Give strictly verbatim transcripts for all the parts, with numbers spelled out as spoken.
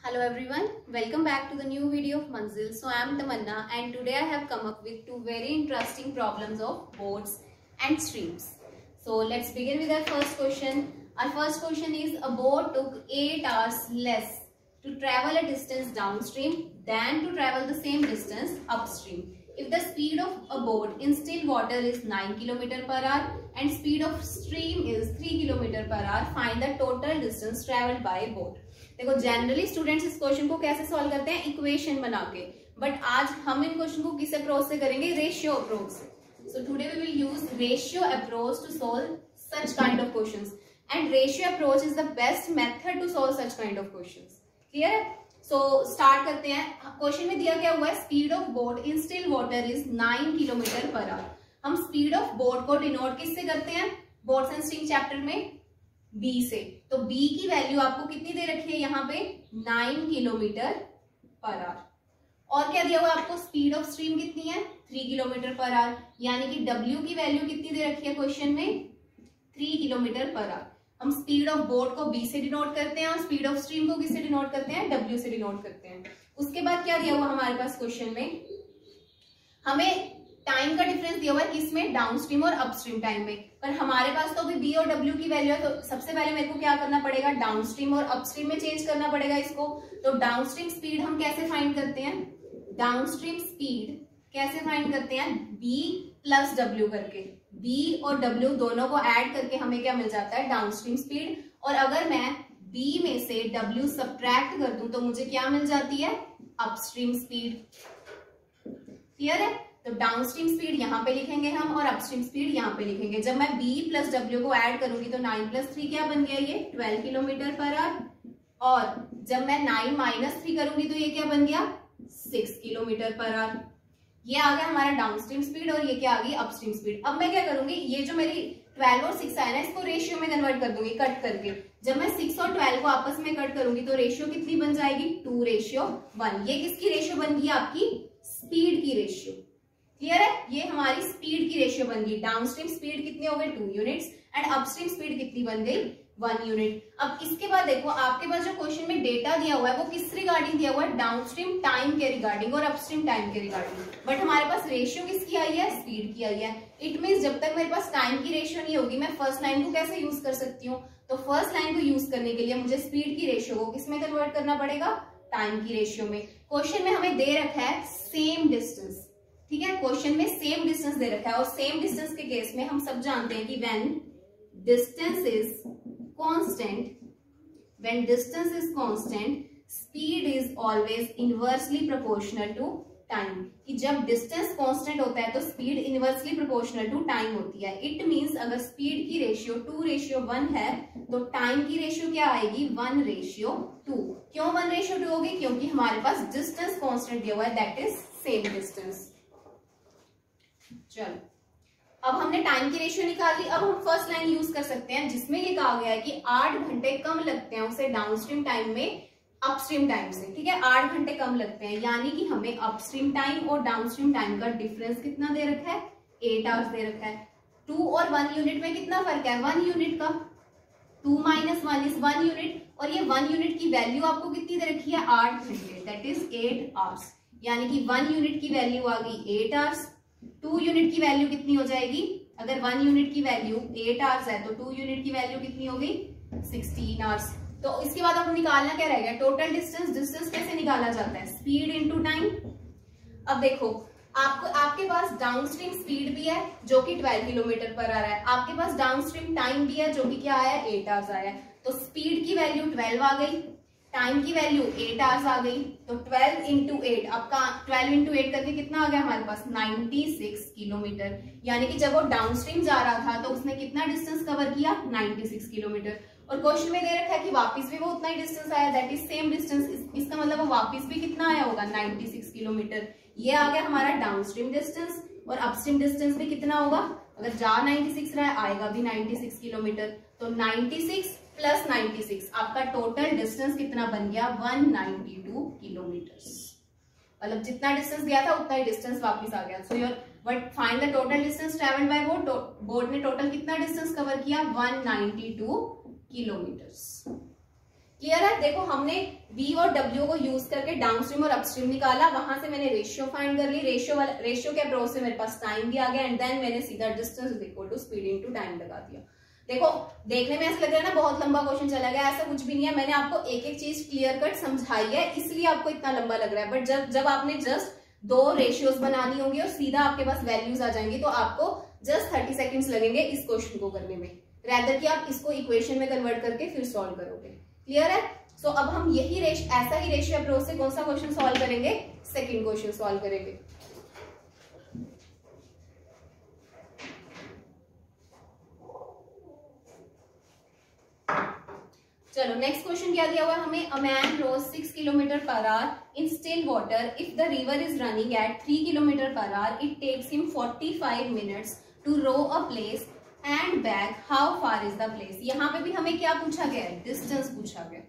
Hello everyone, welcome back to the new video of Manzil. So I am Tamanna and today I have come up with two very interesting problems of boards and streams. So let's begin with our first question. Our first question is a boat took eight hours less to travel a distance downstream than to travel the same distance upstream. If the speed of a boat in still water is nine kilometers per hour and speed of stream is three kilometers per hour, find the total distance traveled by boat. देखो generally students इस question को कैसे solve करते हैं, equation बना के, but आज हम इन क्वेश्चन को किस अप्रोच से करेंगे, रेशियो अप्रोच से. So today we will use ratio approach to solve such kind of questions and ratio approach is the best method to solve such kind of questions. Clear है? So start करते हैं. Question में दिया क्या हुआ है, speed of boat in still water is nine kilometre per hour. हम speed of boat को डिनोट किससे करते हैं, बोट्स एंड स्ट्रीम चैप्टर में b से. तो b की वैल्यू आपको कितनी दे रखी है यहाँ पे, नाइन किलोमीटर पर आवर. और क्या दिया हुआ आपको, स्पीड ऑफ स्ट्रीम कितनी है, थ्री किलोमीटर पर आवर. यानी कि w की वैल्यू कितनी दे रखी है क्वेश्चन में, थ्री किलोमीटर पर आवर. हम स्पीड ऑफ बोट को b से डिनोट करते हैं और स्पीड ऑफ स्ट्रीम को किससे डिनोट करते हैं, w से डिनोट करते हैं. उसके बाद क्या दिया हुआ हमारे पास क्वेश्चन में, हमें टाइम का डिफरेंस दिया हुआ है किसमें, डाउनस्ट्रीम और अपस्ट्रीम टाइम में. पर हमारे पास तो अभी b और w की वैल्यू है, तो सबसे पहले मेरे को क्या करना पड़ेगा, डाउनस्ट्रीम और अपस्ट्रीम में चेंज करना पड़ेगा इसको. तो डाउनस्ट्रीम स्पीड हम कैसे फाइंड करते हैं, डाउनस्ट्रीम स्पीड कैसे फाइंड करते हैं, b प्लस w करके. b और w दोनों को ऐड करके हमें क्या मिल जाता है, डाउनस्ट्रीम स्पीड. और अगर मैं b में से w सब्ट्रैक्ट कर दूं तो मुझे क्या मिल जाती है, अपस्ट्रीम स्पीड. क्लियर है? तो डाउनस्ट्रीम स्पीड यहाँ पे लिखेंगे हम और अपस्ट्रीम स्पीड यहाँ पे लिखेंगे. जब मैं b प्लस w को ऐड करूंगी तो नाइन प्लस थ्री क्या बन गया, ये ट्वेल्व किलोमीटर पर आवर. और जब मैं नाइन माइनस थ्री करूंगी तो ये क्या बन गया, सिक्स किलोमीटर पर आवर. ये आ गया हमारा डाउनस्ट्रीम स्पीड और ये क्या आ गई, अपस्ट्रीम स्पीड. अब मैं क्या करूंगी, ये जो मेरी ट्वेल्व और सिक्स आया ना, इसको रेशियो में कन्वर्ट कर दूंगी कट करके. जब मैं सिक्स और ट्वेल्व को आपस में कट करूंगी तो रेशियो कितनी बन जाएगी, टू रेशियो वन. ये किसकी रेशियो बन गई, आपकी स्पीड की रेशियो. क्लियर है? ये हमारी स्पीड की रेशियो बन गई. डाउनस्ट्रीम स्पीड कितनी हो गई, two units and upstream speed कितनी बन गई, वन यूनिट. अब इसके बाद देखो आपके पास जो क्वेश्चन में डेटा दिया हुआ है वो किस रिगार्डिंग दिया हुआ है, डाउनस्ट्रीम टाइम के रिगार्डिंग और अपस्ट्रीम टाइम के रिगार्डिंग. बट हमारे पास रेशियो किसकी आई है, स्पीड की आई है. इट मीन्स जब तक मेरे पास टाइम की रेशियो नहीं होगी मैं फर्स्ट लाइन को कैसे यूज कर सकती हूँ, तो फर्स्ट लाइन को यूज करने के लिए मुझे स्पीड की रेशियो को किसमें कन्वर्ट करना पड़ेगा, टाइम की रेशियो में. क्वेश्चन में हमें दे रखा है सेम डिस्टेंस. ठीक है, क्वेश्चन में सेम डिस्टेंस दे रखा है और सेम डिस्टेंस के केस में हम सब जानते हैं कि when distance is constant, when distance is constant speed is always inversely proportional to time. कि जब डिस्टेंस कांस्टेंट होता है तो speed inversely proportional to time होती है. इट मींस अगर स्पीड की रेशियो टू रेशियो वन है तो टाइम की रेशियो क्या आएगी, वन रेशियो टू. क्यों वन रेशियो टू होगी, क्योंकि हमारे पास डिस्टेंस कांस्टेंट दिया हुआ है, दैट इज सेम डिस्टेंस. चलो अब हमने टाइम की रेशियो निकाल ली. अब हम फर्स्ट लाइन यूज कर सकते हैं जिसमें ये कहा गया है कि आठ घंटे कम लगते हैं उसे डाउनस्ट्रीम टाइम में अपस्ट्रीम टाइम से. ठीक है, आठ घंटे कम लगते हैं, यानी कि हमें अपस्ट्रीम टाइम और डाउनस्ट्रीम टाइम का डिफरेंस कितना दे रखा है, एट आवर्स दे रखा है. टू और वन यूनिट में कितना फर्क है, वन यूनिट का. Two minus one is one unit और ये वन यूनिट की वैल्यू आपको कितनी दे रखी है, आठ घंटे, दैट इज एट आवर्स. यानी कि वन यूनिट की वैल्यू आ गई एट आवर्स. टू यूनिट की वैल्यू कितनी हो जाएगी, अगर वन यूनिट की वैल्यू एट आवर्स है तो टू यूनिट की वैल्यू कितनी हो गई, सिक्सटीन आवर्स. तो इसके बाद अब निकालना क्या रहेगा, टोटल डिस्टेंस. डिस्टेंस कैसे निकाला जाता है, स्पीड इनटू टाइम. अब देखो आपको, आपके पास डाउनस्ट्रीम स्पीड भी है जो कि ट्वेल्व किलोमीटर पर आ रहा है, आपके पास डाउनस्ट्रीम टाइम भी है जो कि क्या आया, एट आवर्स आया. तो स्पीड की वैल्यू ट्वेल्व आ गई, टाइम की वैल्यू एट आवर्स आ गई. तो ट्वेल्व इंटू एट, आपका ट्वेल्व इंटू एट करके कितना आ गया हमारे पास, नाइन्टी सिक्स किलोमीटर. यानी कि जब वो डाउनस्ट्रीम जा रहा था तो उसने कितना डिस्टेंस कवर किया, नाइन्टी सिक्स किलोमीटर. और क्वेश्चन में दे रखा है कि वापस भी वो उतना ही डिस्टेंस आया, दैट इज सेम डिस्टेंस. इसका मतलब वो वापस भी कितना आया होगा, नाइन्टी सिक्स किलोमीटर. ये आ गया हमारा डाउनस्ट्रीम डिस्टेंस. और अपस्ट्रीम डिस्टेंस भी कितना होगा, अगर जा नाइन्टी सिक्स रहा है आएगा भी नाइन्टी सिक्स किलोमीटर. तो ninety six plus ninety six आपका टोटल डिस्टेंस कितना बन गया, वन नाइन्टी टू किलोमीटर. मतलब जितना डिस्टेंस गया था उतना ही डिस्टेंस वापस आ गया. So your but find the total distance travelled by boat. Boat ने टोटल कितना डिस्टेंस कवर किया, one ninety two kilometres. Clear है? देखो हमने V और W को यूज करके डाउनस्ट्रीम और अपस्ट्रीम निकाला, वहां से मैंने रेशियो फाइंड कर ली, रेशियो वाला रेशियो के अप्रोच से मेरे पास टाइम भी आ गया एंड देन मैंने सीधा distance is equal to speed into time लगा दिया। देखो देखने में ऐसा लग रहा है ना बहुत लंबा क्वेश्चन चला गया, ऐसा कुछ भी नहीं है। मैंने आपको एक एक चीज क्लियर कट समझाई है इसलिए आपको इतना लंबा लग रहा है, बट जब जब आपने जस्ट दो रेशियोज बनानी होंगी और सीधा आपके पास वैल्यूज आ जाएंगी तो आपको जस्ट थर्टी सेकेंड्स लगेंगे इस क्वेश्चन को करने में, रैदर कि आप इसको इक्वेशन में कन्वर्ट करके फिर सॉल्व करोगे। क्लियर है? सो so, अब हम यही रेश ऐसा ही रेशियो अप्रोच से कौन सा क्वेश्चन सॉल्व करेंगे? सेकंड क्वेश्चन सॉल्व करेंगे। चलो नेक्स्ट क्वेश्चन क्या दिया हुआ है हमें? A man rows six kilometre per hour in still water, if the river is running at three kilometre per hour, it takes him forty five minutes to row a place and back, how far is the place. यहाँ पे भी हमें क्या पूछा गया है? Distance पूछा गया।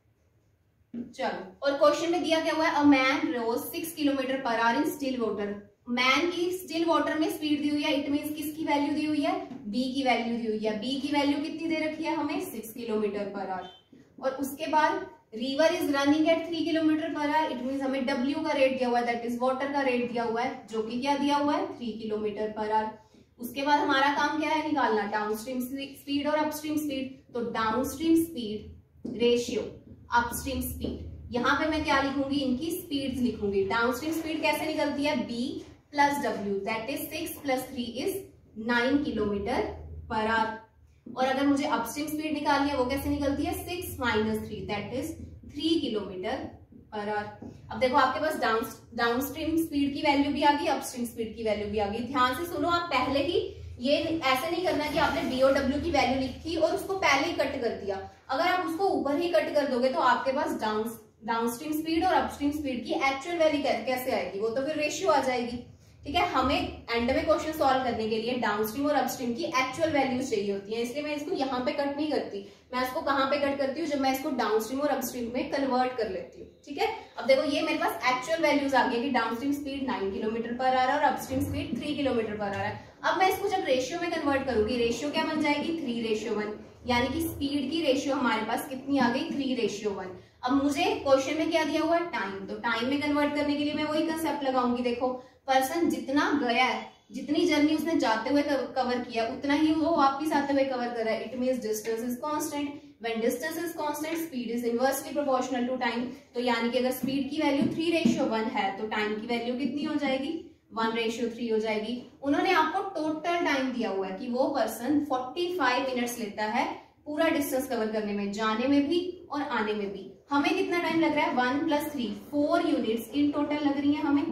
चलो, और क्वेश्चन में दिया क्या हुआ है? A man rows six kilometre per hour in still water. Man की स्टिल वाटर में स्पीड दी हुई है, इट मींस किसकी वैल्यू दी हुई है? बी की वैल्यू दी हुई है। बी की वैल्यू कितनी दे रखी है हमें? Six kilometre per hour. और उसके बाद river is running at three kilometre per hour, it means हमें डब्ल्यू का रेट दिया हुआ है, दैट इज वाटर का रेट दिया हुआ है, जो कि क्या दिया हुआ है? Three kilometre per hour. उसके बाद हमारा काम क्या है? निकालना डाउनस्ट्रीम स्पीड और अपस्ट्रीम स्पीड। तो downstream speed ratio upstream speed, यहाँ पे मैं क्या लिखूंगी? इनकी स्पीड्स लिखूंगी। डाउनस्ट्रीम स्पीड कैसे निकलती है? B plus W, that is six plus three is nine kilometre per hour. और अगर मुझे अपस्ट्रीम स्पीड निकालनी है वो कैसे निकलती है? Six minus three, that is three kilometre per hour. अब देखो आपके पास डाउन डाउनस्ट्रीम स्पीड की वैल्यू भी आ गई, अपस्ट्रीम स्पीड की वैल्यू भी आ गई। ध्यान से सुनो, आप पहले ही ये ऐसे नहीं करना कि आपने बी और डब्ल्यू की वैल्यू लिखी और उसको पहले ही कट कर दिया। अगर आप उसको ऊपर ही कट कर दोगे तो आपके पास डाउन डाउनस्ट्रीम स्पीड और अपस्ट्रीम स्पीड की एक्चुअल वैल्यू कैसे आएगी? वो तो फिर रेशियो आ जाएगी। ठीक है, हमें एंड में क्वेश्चन सॉल्व करने के लिए डाउनस्ट्रीम और अपस्ट्रीम की एक्चुअल वैल्यूज चाहिए होती है, इसलिए मैं इसको यहाँ पे कट नहीं करती। मैं इसको कहाँ पे कट करती हूँ? जब मैं इसको डाउनस्ट्रीम और अपस्ट्रीम में कन्वर्ट कर लेती हूँ। ठीक है, अब देखो ये मेरे पास एक्चुअल वैल्यूज आ गई कि downstream speed nine kilometre per hour और upstream speed three kilometre per hour है। अब मैं इसको जब रेशियो में कन्वर्ट करूंगी, रेशियो क्या बन जाएगी? थ्री रेशियो वन, यानी कि स्पीड की रेशियो हमारे पास कितनी आ गई? Three ratio one. अब मुझे क्वेश्चन में क्या दिया हुआ है? टाइम। तो टाइम में कन्वर्ट करने के लिए मैं वही कंसेप्ट लगाऊंगी। देखो पर्सन जितना गया है, जितनी जर्नी उसने जाते हुए कवर किया, उतना ही वो वापस आते हुए कवर कर रहा है। It means distance is constant. When distance is constant speed is inversely proportional to time. तो यानी कि अगर स्पीड की वैल्यू थ्री रेशियो वन है तो टाइम की वैल्यू कितनी हो जाएगी? वन रेशियो थ्री हो जाएगी। उन्होंने आपको टोटल टाइम दिया हुआ है कि वो पर्सन फोर्टी फाइव मिनट्स लेता है पूरा डिस्टेंस कवर करने में, जाने में भी और आने में भी। हमें कितना टाइम लग रहा है? One plus three, four units in total लग रही है हमें,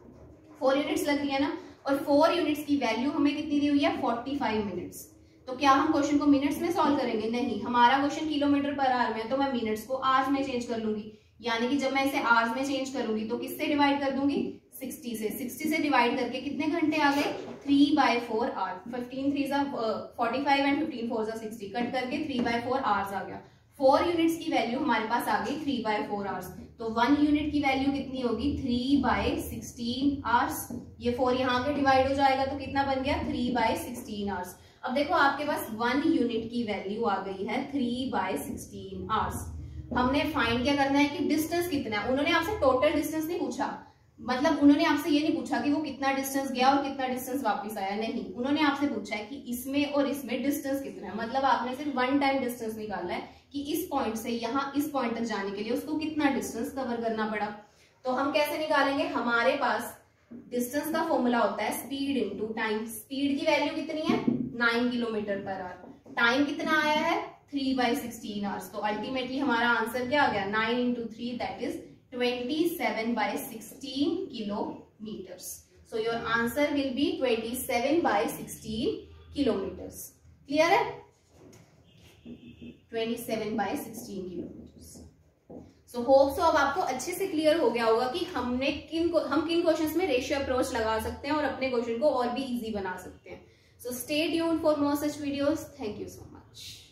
फोर यूनिट्स लग रही है ना। और फोर यूनिट्स की वैल्यू हमें कितनी दी हुई है? Forty five minutes. तो क्या हम क्वेश्चन को मिनट्स में सॉल्व करेंगे? नहीं, हमारा क्वेश्चन किलोमीटर पर आवर में है तो मैं मिनट्स को आवर्स में चेंज कर लूंगी। यानी कि जब मैं इसे आवर्स में चेंज करूंगी तो किससे डिवाइड कर दूंगी? सिक्सटी से। सिक्सटी से डिवाइड करके कितने घंटे आ गए? Three by four hour. Fifteen three जा forty five and fifteen four जा सिक्सटी, कट करके थ्री बाय फोर आवर्स आ गया। फोर यूनिट्स की वैल्यू हमारे पास आ गई थ्री बाय फोर आवर्स। तो वन यूनिट की वैल्यू कितनी होगी? Three by sixteen hours. ये फोर यहाँ के डिवाइड हो जाएगा तो कितना बन गया? Three by sixteen hours. अब देखो आपके पास वन यूनिट की वैल्यू आ गई है थ्री बाय सिक्सटीन आवर्स। हमने फाइंड क्या करना है कि डिस्टेंस कितना है। उन्होंने आपसे टोटल डिस्टेंस नहीं पूछा, मतलब उन्होंने आपसे ये नहीं पूछा कि वो कितना डिस्टेंस गया और कितना डिस्टेंस वापस आया, नहीं। उन्होंने आपसे पूछा है कि इसमें और इसमें डिस्टेंस कितना है। मतलब आपने सिर्फ वन टाइम डिस्टेंस निकालना है कि इस पॉइंट से यहाँ इस पॉइंट तक जाने के लिए उसको कितना डिस्टेंस कवर करना पड़ा। तो हम कैसे निकालेंगे? हमारे पास डिस्टेंस का फॉर्मूला होता है स्पीड इनटू टाइम। स्पीड की वैल्यू कितनी है? Nine kilometre per hour. Time कितना आया है? Three by sixteen hours. तो अल्टीमेटली हमारा आंसर क्या आ गया? Nine into three, that is twenty-seven by sixteen kilometers. So your answer will be twenty-seven by sixteen kilometers. Clear है? twenty-seven by sixteen kilometers. So hope so अब आपको अच्छे से क्लियर हो गया होगा कि हमने किन को हम किन क्वेश्चंस में रेशियो अप्रोच लगा सकते हैं और अपने क्वेश्चन को और भी इजी बना सकते हैं. So stay tuned for more such videos. Thank you so much.